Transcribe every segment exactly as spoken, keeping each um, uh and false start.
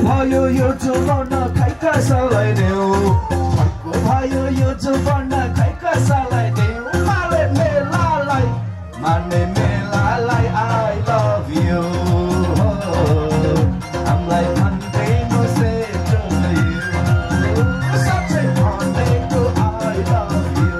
भयो यो जुबान खै कसलाई देऊ फर्को भयो यो जुबान खै कसलाई देऊ माने मेलालाई माने मेलालाई I love you हामीलाई भन्दैनु से to you साँच्चै भन्दैनु I love you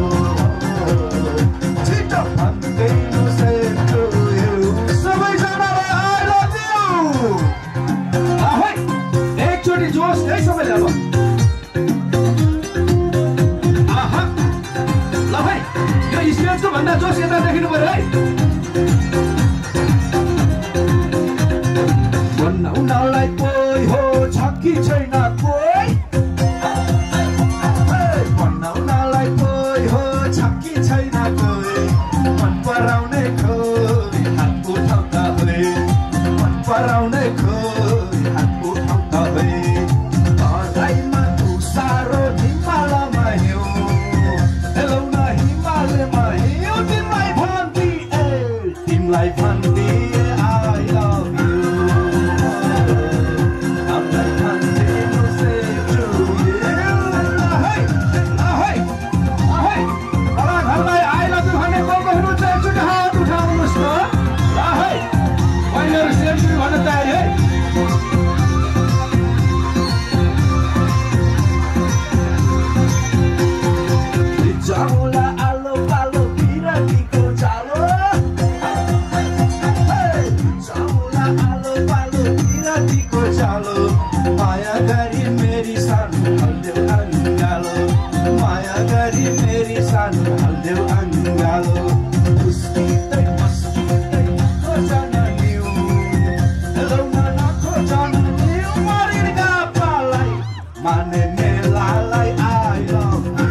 छिटो भन्दैनु से to you सबैजनालाई I love you ahoi एकचोटि जोस है सबैले अब आहा ल भाइ यो स्टेजको भन्दा जोस यता देखिनु पर्यो है बनाउनलाई कोही हो छ कि छैन कोही बनाउनलाई कोही हो छ कि छैन कोही मन पराउने खोई हात उठाउँदा होइ मन पराउने खोई हात उठाउँदा होइ तराईमा तुसारो हिमालयमा हिउँ हेलौ न हिमालयमा हिउँ तिमीलाई भन्दिए तिमीलाई भन्दिए I love you हामीलाई भन्दिनु से to you ahoi ahoi ahoi बडा घरलाई I love you भन्ने को को हुनुहुन्छ एकचोटि हात उठाउनुहोस् न ahoi बहिनीहरू सेल्फी भन्न तयारी है जाउला आलो पालो बिरातीको जालो जाउला आलो पालो बिरातीको जालो माया गरी मेरी सानो हल्देऊ अङ्गालो माया गरी मेरी सानो हल्देऊ अङ्गालो उस्किँदै मस्किँदै खोजन निउ हेलौ न नखोजन निउ मरिगा पालाई माने मेलालाई I love you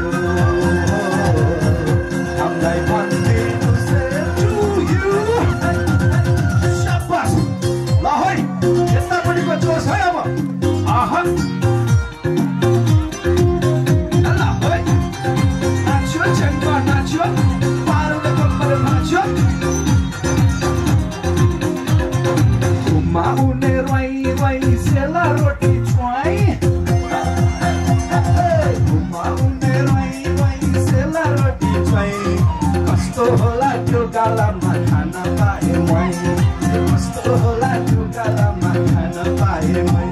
हामीलाई भन्दिनु से to you शाबास ल है यतापट्टिको जोस है अब आहा ल है नाच्यो चेङ्गा नाच्यो पारुले कम्मर नाच्यो घुममा उनी रोइ रोइ सेला रोटी च्वाइ घुममा उनी रोइ रोइ सेला रोटी च्वाइ कस्तो होला त्यो गालामा खान पाए मै कस्तो होला त्यो गालामा खान पाए मै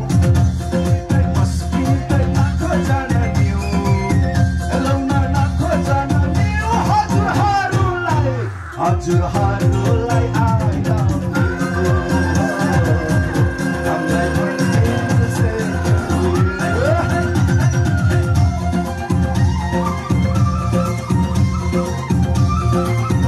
मस्किँदै नखोजन निउ हेलौ न नखोजन निउ हजुरहरूलाई हजुरहरूलाई I love you हामीलाई भन्दिनु से to you Thank you.